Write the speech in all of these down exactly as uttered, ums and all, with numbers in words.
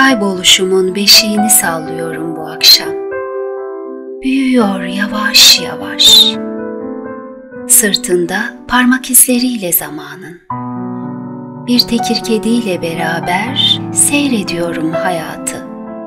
Kayboluşumun beşiğini sallıyorum bu akşam. Büyüyor yavaş yavaş. Sırtında parmak izleriyle zamanın. Bir tekir kediyle beraber seyrediyorum hayatı.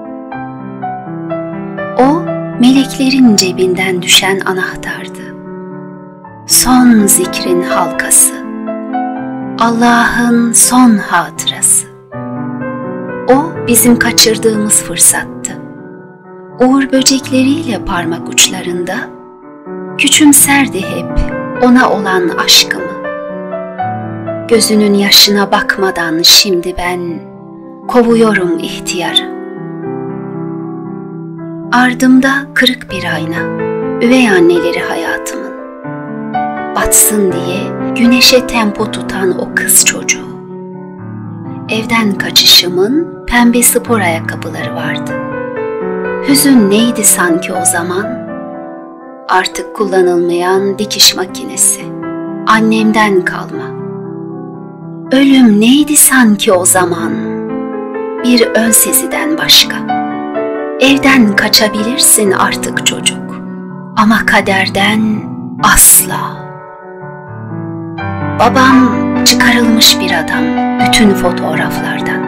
O, meleklerin cebinden düşen anahtardı. Son zikrin halkası. Allah'ın son hatırası. O bizim kaçırdığımız fırsattı. Uğur böcekleriyle parmak uçlarında küçümserdi hep ona olan aşkımı. Gözünün yaşına bakmadan şimdi ben kovuyorum ihtiyarı. Ardımda kırık bir ayna, üvey anneleri hayatımın. Batsın diye güneşe tempo tutan o kız çocuğu. Evden kaçışımın pembe spor ayakkabıları vardı. Hüzün neydi sanki o zaman? Artık kullanılmayan dikiş makinesi, annemden kalma. Ölüm neydi sanki o zaman? Bir ön seziden başka. Evden kaçabilirsin artık çocuk, ama kaderden asla. Babam çıkarılmış bir adam bütün fotoğraflardan.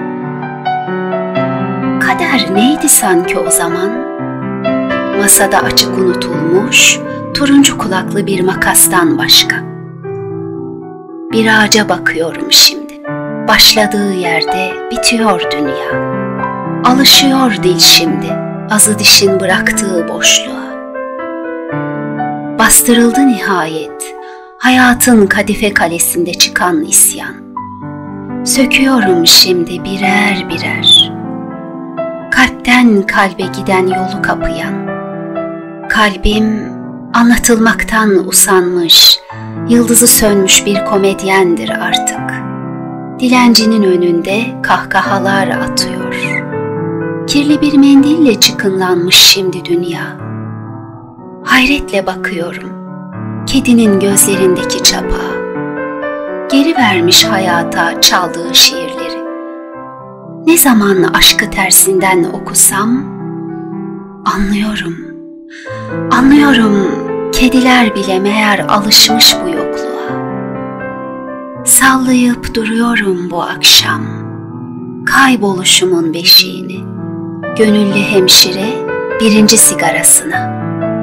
Kader neydi sanki o zaman? Masada açık unutulmuş, turuncu kulaklı bir makastan başka. Bir ağaca bakıyorum şimdi. Başladığı yerde bitiyor dünya. Alışıyor dil şimdi, azı dişin bıraktığı boşluğa. Bastırıldı nihayet, hayatın kadife kalesinde çıkan isyan. Söküyorum şimdi birer birer. Kalpten kalbe giden yolu kapayan. Kalbim anlatılmaktan usanmış, yıldızı sönmüş bir komedyendir artık. Dilencinin önünde kahkahalar atıyor. Kirli bir mendille çıkınlanmış şimdi dünya. Hayretle bakıyorum, kedinin gözlerindeki çapa. Geri vermiş hayata çaldığı şiirleri. Ne zaman aşkı tersinden okusam, anlıyorum, anlıyorum kediler bile meğer alışmış bu yokluğa. Sallayıp duruyorum bu akşam, kayboluşumun beşiğini, gönüllü hemşire birinci sigarasına.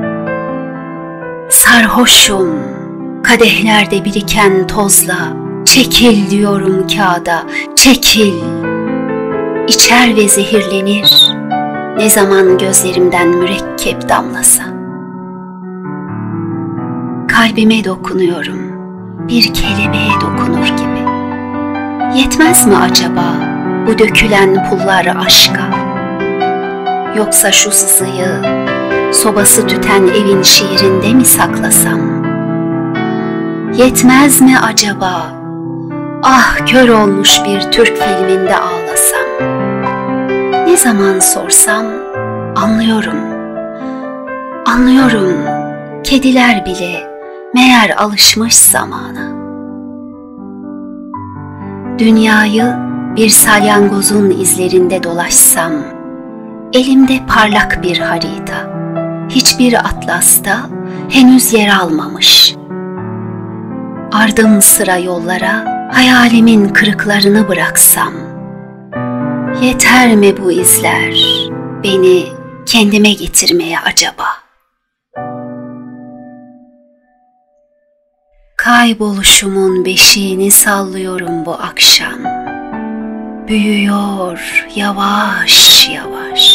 Sarhoşum, kadehlerde biriken tozla, çekil diyorum kağıda, çekil. İçer ve zehirlenir, ne zaman gözlerimden mürekkep damlasa. Kalbime dokunuyorum, bir kelebeğe dokunur gibi. Yetmez mi acaba bu dökülen pullar aşka? Yoksa şu sızıyı sobası tüten evin şiirinde mi saklasam? Yetmez mi acaba? Ah, kör olmuş bir Türk filminde ağlasam. Ne zaman sorsam anlıyorum. Anlıyorum, kediler bile meğer alışmış zamana. Dünyayı bir salyangozun izlerinde dolaşsam, elimde parlak bir harita, hiçbir atlasta henüz yer almamış. Ardım sıra yollara hayalimin kırıklarını bıraksam, yeter mi bu izler beni kendime getirmeye acaba? Kayboluşumun beşiğini sallıyorum bu akşam. Büyüyor yavaş yavaş.